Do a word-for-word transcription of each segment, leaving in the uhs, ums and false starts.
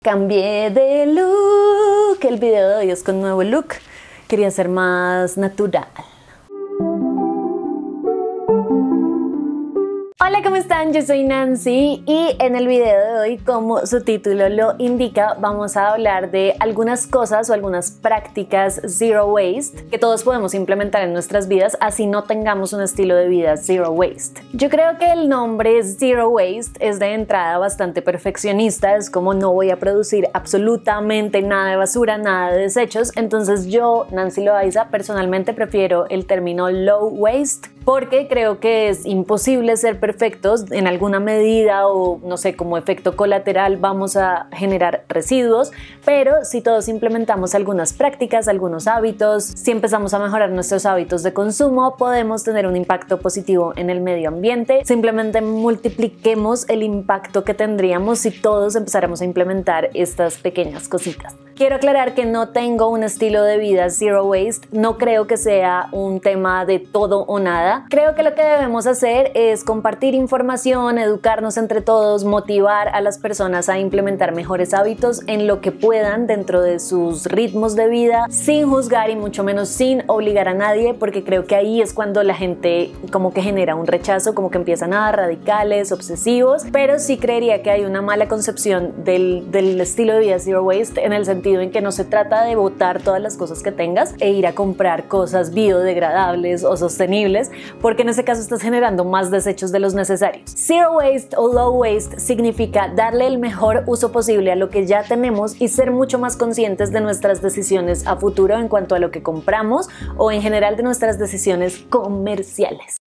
Cambié de look, el video de hoy es con nuevo look, quería ser más natural. Hola, ¿cómo están? Yo soy Nancy y en el video de hoy, como su título lo indica, vamos a hablar de algunas cosas o algunas prácticas zero waste que todos podemos implementar en nuestras vidas, así no tengamos un estilo de vida zero waste. Yo creo que el nombre zero waste es de entrada bastante perfeccionista, es como no voy a producir absolutamente nada de basura, nada de desechos, entonces yo, Nancy Loaiza, personalmente prefiero el término low waste porque creo que es imposible ser perfectos en alguna medida o no sé, como efecto colateral vamos a generar residuos, pero si todos implementamos algunas prácticas, algunos hábitos, si empezamos a mejorar nuestros hábitos de consumo, podemos tener un impacto positivo en el medio ambiente. Simplemente multipliquemos el impacto que tendríamos si todos empezáramos a implementar estas pequeñas cositas. Quiero aclarar que no tengo un estilo de vida zero waste, no creo que sea un tema de todo o nada. Creo que lo que debemos hacer es compartir información, educarnos entre todos, motivar a las personas a implementar mejores hábitos en lo que puedan dentro de sus ritmos de vida, sin juzgar y mucho menos sin obligar a nadie, porque creo que ahí es cuando la gente como que genera un rechazo, como que empiezan a dar radicales, obsesivos, pero sí creería que hay una mala concepción del, del estilo de vida zero waste en el sentido en que no se trata de botar todas las cosas que tengas e ir a comprar cosas biodegradables o sostenibles, porque en ese caso estás generando más desechos de los necesarios. Zero waste o low waste significa darle el mejor uso posible a lo que ya tenemos y ser mucho más conscientes de nuestras decisiones a futuro en cuanto a lo que compramos o en general de nuestras decisiones comerciales.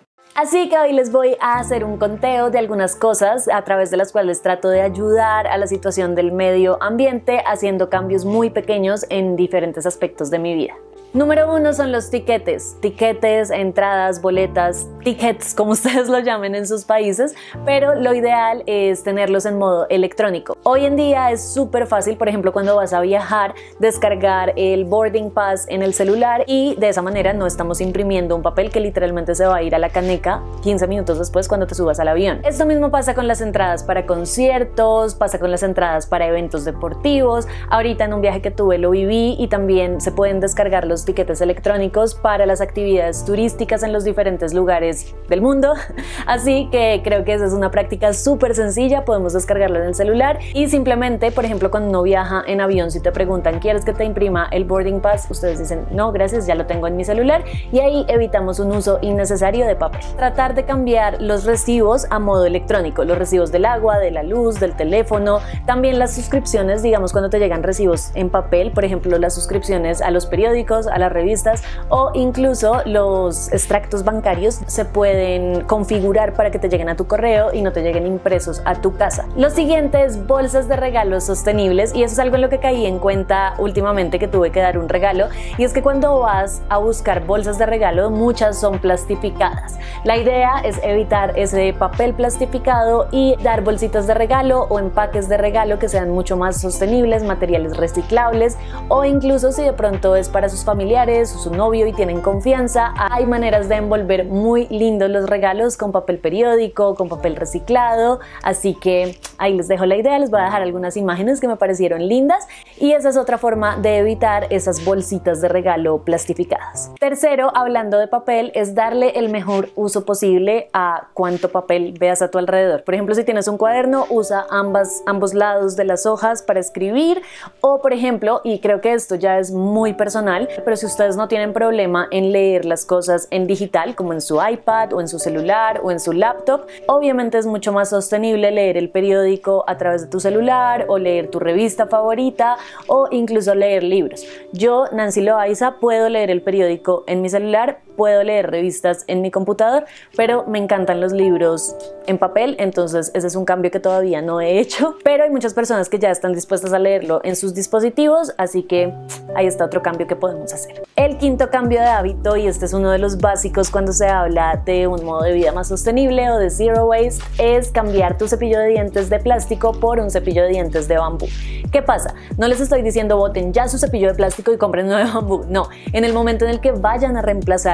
Así que hoy les voy a hacer un conteo de algunas cosas a través de las cuales trato de ayudar a la situación del medio ambiente haciendo cambios muy pequeños en diferentes aspectos de mi vida. Número uno son los tiquetes, tiquetes, entradas, boletas, tickets, como ustedes lo llamen en sus países, pero lo ideal es tenerlos en modo electrónico. Hoy en día es súper fácil, por ejemplo, cuando vas a viajar, descargar el boarding pass en el celular y de esa manera no estamos imprimiendo un papel que literalmente se va a ir a la caneca quince minutos después cuando te subas al avión. Esto mismo pasa con las entradas para conciertos, pasa con las entradas para eventos deportivos. Ahorita en un viaje que tuve lo viví y también se pueden descargar los tiquetes electrónicos para las actividades turísticas en los diferentes lugares del mundo, así que creo que esa es una práctica súper sencilla, podemos descargarlo en el celular y simplemente, por ejemplo, cuando uno viaja en avión, si te preguntan ¿quieres que te imprima el boarding pass? Ustedes dicen no, gracias, ya lo tengo en mi celular y ahí evitamos un uso innecesario de papel. Tratar de cambiar los recibos a modo electrónico, los recibos del agua, de la luz, del teléfono, también las suscripciones, digamos cuando te llegan recibos en papel, por ejemplo las suscripciones a los periódicos, a las revistas o incluso los extractos bancarios se pueden configurar para que te lleguen a tu correo y no te lleguen impresos a tu casa. Lo siguiente es bolsas de regalos sostenibles y eso es algo en lo que caí en cuenta últimamente que tuve que dar un regalo y es que cuando vas a buscar bolsas de regalo muchas son plastificadas. La idea es evitar ese papel plastificado y dar bolsitas de regalo o empaques de regalo que sean mucho más sostenibles, materiales reciclables o incluso si de pronto es para sus familiares o su novio y tienen confianza, hay maneras de envolver muy lindos los regalos con papel periódico, con papel reciclado, así que ahí les dejo la idea, les voy a dejar algunas imágenes que me parecieron lindas y esa es otra forma de evitar esas bolsitas de regalo plastificadas. Tercero, hablando de papel, es darle el mejor uso posible a cuánto papel veas a tu alrededor. Por ejemplo, si tienes un cuaderno, usa ambas, ambos lados de las hojas para escribir o por ejemplo, y creo que esto ya es muy personal, pero si ustedes no tienen problema en leer las cosas en digital como en su iPad o en su celular o en su laptop, obviamente es mucho más sostenible leer el periódico a través de tu celular o leer tu revista favorita o incluso leer libros. Yo, Nancy Loaiza, puedo leer el periódico en mi celular, puedo leer revistas en mi computador, pero me encantan los libros en papel, entonces ese es un cambio que todavía no he hecho, pero hay muchas personas que ya están dispuestas a leerlo en sus dispositivos, así que ahí está otro cambio que podemos hacer. El quinto cambio de hábito, y este es uno de los básicos cuando se habla de un modo de vida más sostenible o de zero waste, es cambiar tu cepillo de dientes de plástico por un cepillo de dientes de bambú. ¿Qué pasa? No les estoy diciendo boten ya su cepillo de plástico y compren uno de bambú, no. En el momento en el que vayan a reemplazar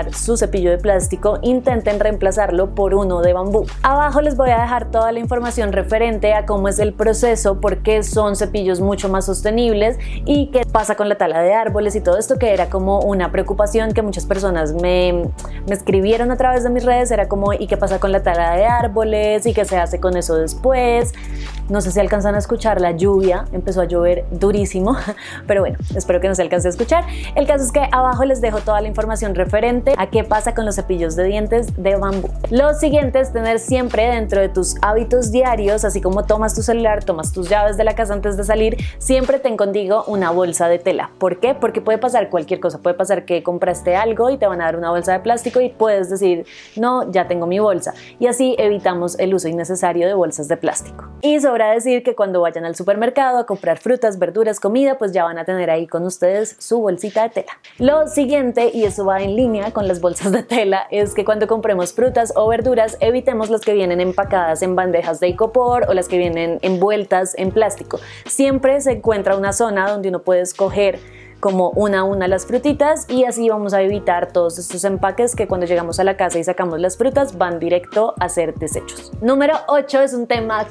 comprar su cepillo de plástico, intenten reemplazarlo por uno de bambú. Abajo les voy a dejar toda la información referente a cómo es el proceso, por qué son cepillos mucho más sostenibles y qué pasa con la tala de árboles y todo esto, que era como una preocupación que muchas personas me, me escribieron a través de mis redes. Era como, ¿y qué pasa con la tala de árboles? ¿Y qué se hace con eso después? No sé si alcanzan a escuchar la lluvia, empezó a llover durísimo, pero bueno, espero que no se alcance a escuchar. El caso es que abajo les dejo toda la información referente a qué pasa con los cepillos de dientes de bambú. Lo siguiente es tener siempre dentro de tus hábitos diarios, así como tomas tu celular, tomas tus llaves de la casa antes de salir, siempre ten contigo una bolsa de tela. ¿Por qué? Porque puede pasar cualquier cosa, puede pasar que compraste algo y te van a dar una bolsa de plástico y puedes decir, no, ya tengo mi bolsa, y así evitamos el uso innecesario de bolsas de plástico. Y sobre decir que cuando vayan al supermercado a comprar frutas, verduras, comida, pues ya van a tener ahí con ustedes su bolsita de tela. Lo siguiente, y eso va en línea con las bolsas de tela, es que cuando compremos frutas o verduras evitemos las que vienen empacadas en bandejas de icopor o las que vienen envueltas en plástico. Siempre se encuentra una zona donde uno puede escoger como una a una las frutitas, y así vamos a evitar todos estos empaques que cuando llegamos a la casa y sacamos las frutas van directo a ser desechos. Número ocho es un tema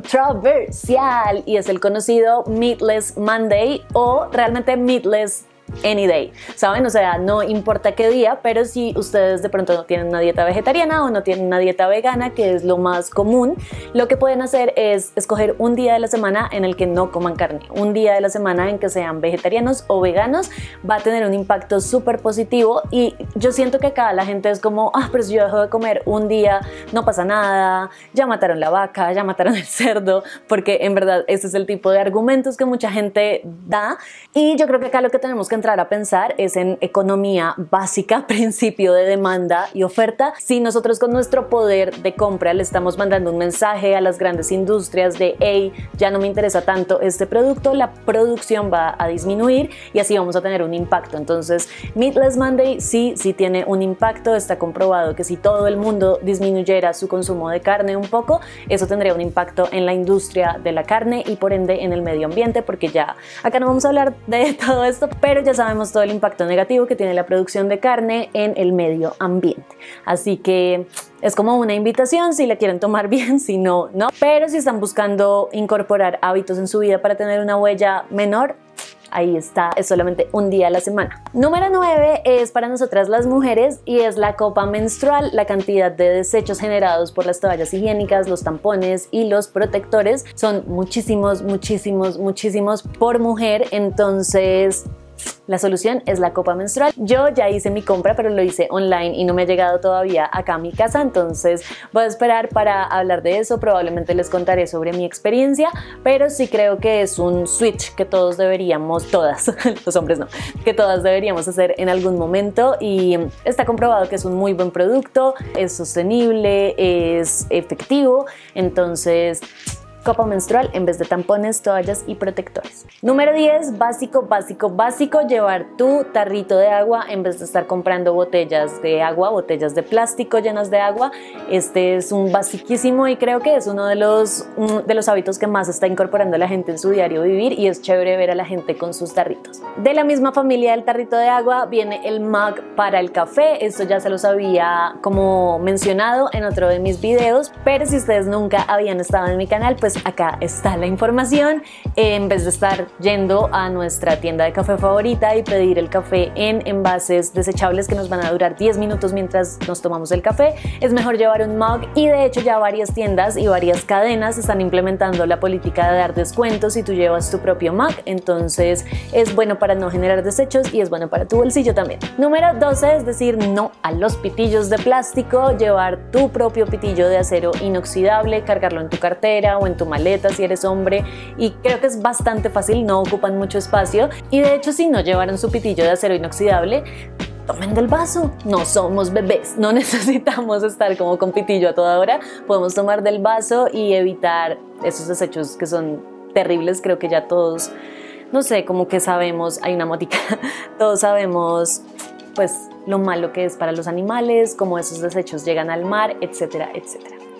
controversial y es el conocido Meatless Monday, o realmente Meatless Any day, ¿saben? O sea, no importa qué día, pero si ustedes de pronto no tienen una dieta vegetariana o no tienen una dieta vegana, que es lo más común, lo que pueden hacer es escoger un día de la semana en el que no coman carne, un día de la semana en que sean vegetarianos o veganos. Va a tener un impacto súper positivo, y yo siento que acá la gente es como, ah, pero si yo dejo de comer un día, no pasa nada, ya mataron la vaca, ya mataron el cerdo, porque en verdad ese es el tipo de argumentos que mucha gente da, y yo creo que acá lo que tenemos que entrar a pensar es en economía básica, principio de demanda y oferta. Si nosotros con nuestro poder de compra le estamos mandando un mensaje a las grandes industrias de, hey, ya no me interesa tanto este producto, la producción va a disminuir y así vamos a tener un impacto. Entonces, Meatless Monday sí, sí tiene un impacto. Está comprobado que si todo el mundo disminuyera su consumo de carne un poco, eso tendría un impacto en la industria de la carne y por ende en el medio ambiente, porque ya acá no vamos a hablar de todo esto, pero ya sabemos todo el impacto negativo que tiene la producción de carne en el medio ambiente. Así que es como una invitación, si la quieren tomar bien, si no, no. Pero si están buscando incorporar hábitos en su vida para tener una huella menor, ahí está, es solamente un día a la semana. Número nueve es para nosotras las mujeres y es la copa menstrual. La cantidad de desechos generados por las toallas higiénicas, los tampones y los protectores son muchísimos, muchísimos, muchísimos por mujer. Entonces, la solución es la copa menstrual. Yo ya hice mi compra, pero lo hice online y no me ha llegado todavía acá a mi casa, entonces voy a esperar para hablar de eso. Probablemente les contaré sobre mi experiencia, pero sí creo que es un switch que todos deberíamos, todas, los hombres no, que todas deberíamos hacer en algún momento, y está comprobado que es un muy buen producto, es sostenible, es efectivo. Entonces, copa menstrual en vez de tampones, toallas y protectores. Número diez, básico, básico, básico, llevar tu tarrito de agua en vez de estar comprando botellas de agua, botellas de plástico llenas de agua. Este es un basiquísimo y creo que es uno de los, de los hábitos que más está incorporando la gente en su diario vivir, y es chévere ver a la gente con sus tarritos. De la misma familia del tarrito de agua viene el mug para el café. Esto ya se los había como mencionado en otro de mis videos, pero si ustedes nunca habían estado en mi canal, pues acá está la información. En vez de estar yendo a nuestra tienda de café favorita y pedir el café en envases desechables que nos van a durar diez minutos mientras nos tomamos el café, es mejor llevar un mug, y de hecho ya varias tiendas y varias cadenas están implementando la política de dar descuentos si tú llevas tu propio mug. Entonces es bueno para no generar desechos y es bueno para tu bolsillo también. Número doce es decir no a los pitillos de plástico, llevar tu propio pitillo de acero inoxidable, cargarlo en tu cartera o en tu maleta si eres hombre, y creo que es bastante fácil, no ocupan mucho espacio. Y de hecho, si no llevaron su pitillo de acero inoxidable, tomen del vaso, no somos bebés, no necesitamos estar como con pitillo a toda hora, podemos tomar del vaso y evitar esos desechos que son terribles. Creo que ya todos, no sé, como que sabemos, hay una motica, todos sabemos pues lo malo que es para los animales, cómo esos desechos llegan al mar, etcétera, etcétera.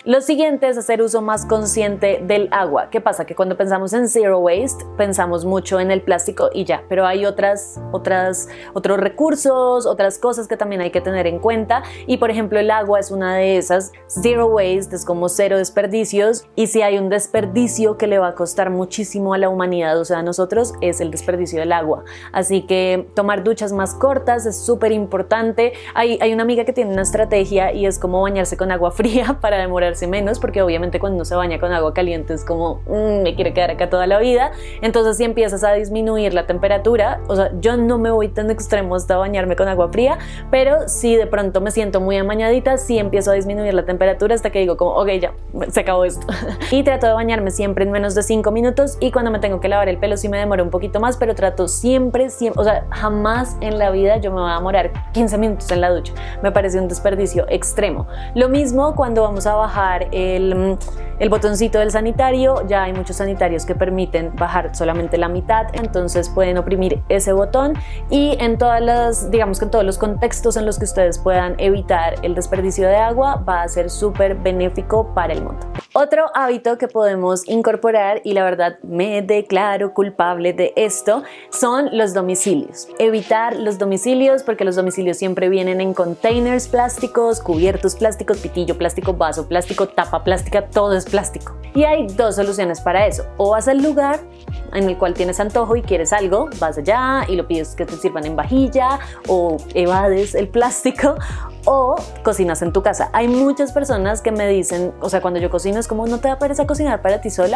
Lo siguiente es hacer uso más consciente del agua. ¿Qué pasa? Que cuando pensamos en zero waste, pensamos mucho en el plástico y ya, pero hay otras, otras, otros recursos, otras cosas que también hay que tener en cuenta, y por ejemplo el agua es una de esas. Zero waste es como cero desperdicios, y si hay un desperdicio que le va a costar muchísimo a la humanidad, o sea a nosotros, es el desperdicio del agua. Así que tomar duchas más cortas es súper importante. Hay, hay una amiga que tiene una estrategia y es como bañarse con agua fría para demorarse menos, porque obviamente cuando uno se baña con agua caliente es como mmm, me quiere quedar acá toda la vida. Entonces si empiezas a disminuir la temperatura, o sea, yo no me voy tan extremo hasta bañarme con agua fría, pero si de pronto me siento muy amañadita, sí empiezo a disminuir la temperatura hasta que digo como, ok, ya, se acabó esto. Y trato de bañarme siempre en menos de cinco minutos, y cuando me tengo que lavar el pelo sí me demoro un poquito más, pero trato siempre, siempre, o sea, jamás en la vida yo me voy a demorar quince minutos en la ducha. Me parece un desperdicio extremo. Lo mismo cuando vamos a bajar el, el botoncito del sanitario. Ya hay muchos sanitarios que permiten bajar solamente la mitad, entonces pueden oprimir ese botón, y en todas las, digamos que en todos los contextos en los que ustedes puedan evitar el desperdicio de agua, va a ser súper benéfico para el mundo. Otro hábito que podemos incorporar, y la verdad me declaro culpable de esto, son los domicilios. Evitar los domicilios, porque los domicilios siempre vienen en containers plásticos, cubiertos plásticos, pitillo plástico, vaso plástico, tapa plástica, todo es plástico. Y hay dos soluciones para eso: o vas al lugar en el cual tienes antojo y quieres algo, vas allá y lo pides que te sirvan en vajilla, o evades el plástico, o cocinas en tu casa. Hay muchas personas que me dicen, o sea, cuando yo cocino es como, ¿no te da pereza cocinar para ti sola?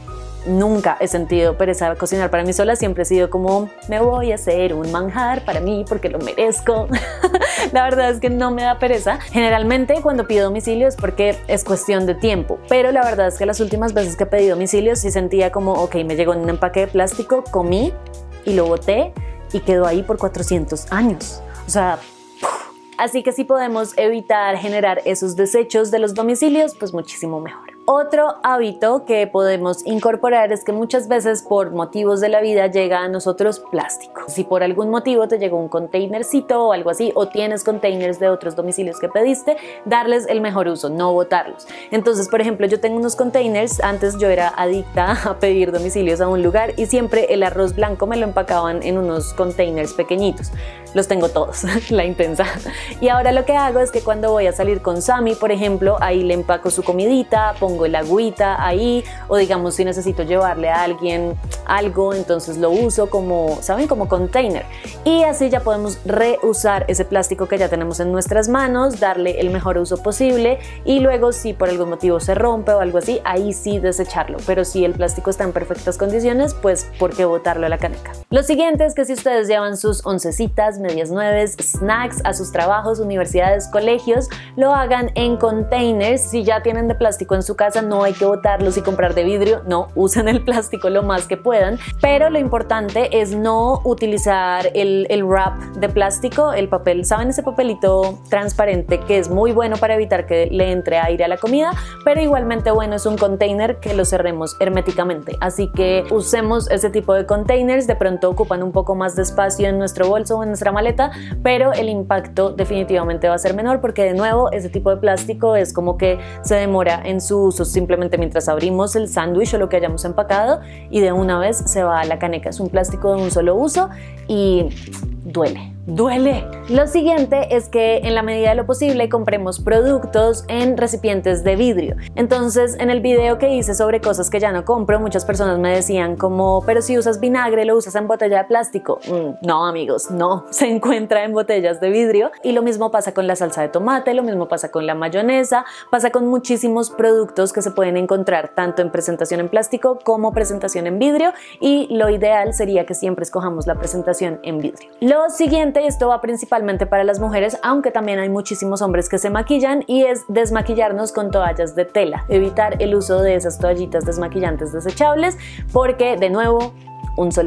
Nunca he sentido pereza cocinar para mí sola, siempre he sido como, me voy a hacer un manjar para mí porque lo merezco. La verdad es que no me da pereza. Generalmente cuando pido domicilio es porque es cuestión de tiempo, pero la verdad es que las últimas veces que he pedido domicilio sí sentía como, ok, me llegó en un empaque de plástico, comí y lo boté y quedó ahí por cuatrocientos años. O sea, así que si podemos evitar generar esos desechos de los domicilios, pues muchísimo mejor. Otro hábito que podemos incorporar es que muchas veces por motivos de la vida llega a nosotros plástico. Si por algún motivo te llegó un containercito o algo así, o tienes containers de otros domicilios que pediste, darles el mejor uso, no botarlos. Entonces, por ejemplo, yo tengo unos containers. Antes yo era adicta a pedir domicilios a un lugar y siempre el arroz blanco me lo empacaban en unos containers pequeñitos. Los tengo todos, la intensa. Y ahora lo que hago es que cuando voy a salir con Sammy, por ejemplo, ahí le empaco su comidita, pongo el agüita ahí, o digamos si necesito llevarle a alguien algo, entonces lo uso como, ¿saben? Como container. Y así ya podemos reusar ese plástico que ya tenemos en nuestras manos, darle el mejor uso posible, y luego si por algún motivo se rompe o algo así, ahí sí desecharlo. Pero si el plástico está en perfectas condiciones, pues ¿por qué botarlo a la caneca? Lo siguiente es que si ustedes llevan sus oncecitas, medias nueves, snacks a sus trabajos, universidades, colegios, lo hagan en containers. Si ya tienen de plástico en su casa, no hay que botarlos y comprar de vidrio, no, usen el plástico lo más que puedan, pero lo importante es no utilizar el, el wrap de plástico, el papel, ¿saben? Ese papelito transparente que es muy bueno para evitar que le entre aire a la comida, pero igualmente bueno es un container que lo cerremos herméticamente. Así que usemos ese tipo de containers. De pronto ocupan un poco más de espacio en nuestro bolso o en nuestra maleta, pero el impacto definitivamente va a ser menor, porque de nuevo ese tipo de plástico es como que se demora en su uso simplemente mientras abrimos el sándwich o lo que hayamos empacado, y de una vez se va a la caneca. Es un plástico de un solo uso y duele. Duele. Lo siguiente es que en la medida de lo posible compremos productos en recipientes de vidrio. Entonces, en el video que hice sobre cosas que ya no compro, muchas personas me decían como, pero si usas vinagre, lo usas en botella de plástico. Mm, no, amigos, no. Se encuentra en botellas de vidrio. Y lo mismo pasa con la salsa de tomate, lo mismo pasa con la mayonesa, pasa con muchísimos productos que se pueden encontrar tanto en presentación en plástico como presentación en vidrio, y lo ideal sería que siempre escojamos la presentación en vidrio. Lo siguiente, esto va principalmente para las mujeres, aunque también hay muchísimos hombres que se maquillan, y es desmaquillarnos con toallas de tela. Evitar el uso de esas toallitas desmaquillantes desechables porque, de nuevo, un solo uso.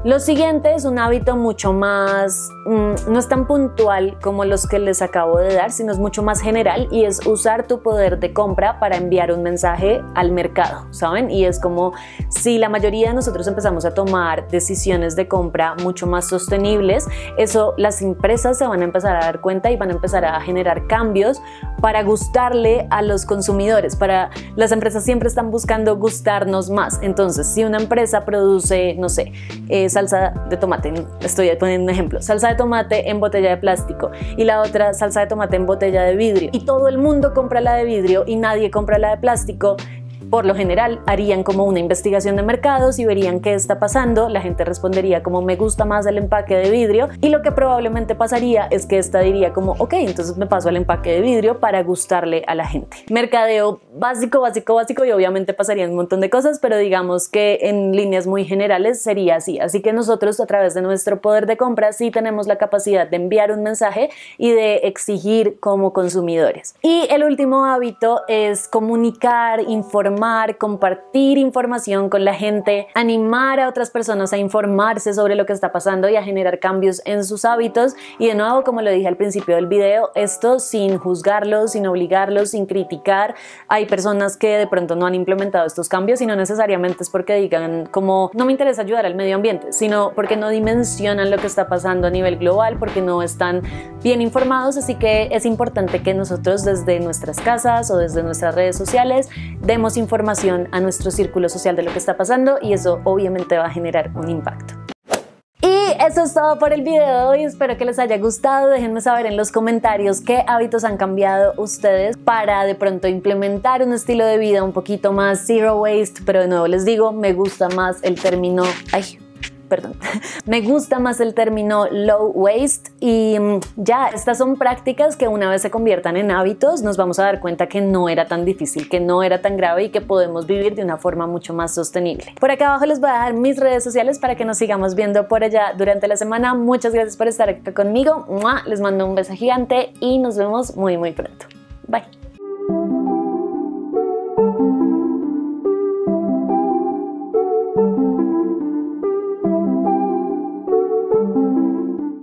Lo siguiente es un hábito mucho más, mmm, no es tan puntual como los que les acabo de dar, sino es mucho más general, y es usar tu poder de compra para enviar un mensaje al mercado, ¿saben? Y es como si la mayoría de nosotros empezamos a tomar decisiones de compra mucho más sostenibles, eso las empresas se van a empezar a dar cuenta y van a empezar a generar cambios para gustarle a los consumidores. Para las empresas siempre están buscando gustarnos más. Entonces, si una empresa produce, no sé, eh, salsa de tomate, estoy poniendo un ejemplo, salsa de tomate en botella de plástico y la otra salsa de tomate en botella de vidrio, y todo el mundo compra la de vidrio y nadie compra la de plástico, por lo general harían como una investigación de mercados y verían qué está pasando. La gente respondería como me gusta más el empaque de vidrio, y lo que probablemente pasaría es que esta diría como ok, entonces me paso al empaque de vidrio para gustarle a la gente. Mercadeo básico, básico, básico, y obviamente pasarían un montón de cosas, pero digamos que en líneas muy generales sería así. Así que nosotros, a través de nuestro poder de compra, sí tenemos la capacidad de enviar un mensaje y de exigir como consumidores. Y el último hábito es comunicar, informar, compartir información con la gente, animar a otras personas a informarse sobre lo que está pasando y a generar cambios en sus hábitos. Y de nuevo, como lo dije al principio del video, esto sin juzgarlos, sin obligarlos, sin criticar. Hay personas que de pronto no han implementado estos cambios y no necesariamente es porque digan como no me interesa ayudar al medio ambiente, sino porque no dimensionan lo que está pasando a nivel global, porque no están bien informados. Así que es importante que nosotros desde nuestras casas o desde nuestras redes sociales demos información información a nuestro círculo social de lo que está pasando, y eso obviamente va a generar un impacto. Y eso es todo por el video de hoy. Espero que les haya gustado. Déjenme saber en los comentarios qué hábitos han cambiado ustedes para de pronto implementar un estilo de vida un poquito más zero waste, pero de nuevo les digo, me gusta más el término ay perdón, me gusta más el término low waste. Y ya, estas son prácticas que una vez se conviertan en hábitos, nos vamos a dar cuenta que no era tan difícil, que no era tan grave y que podemos vivir de una forma mucho más sostenible. Por acá abajo les voy a dejar mis redes sociales para que nos sigamos viendo por allá durante la semana. Muchas gracias por estar acá conmigo. Les mando un beso gigante y nos vemos muy muy pronto. Bye.